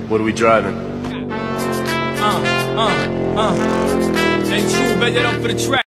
What are we driving? Hey, true, bet that up for the track.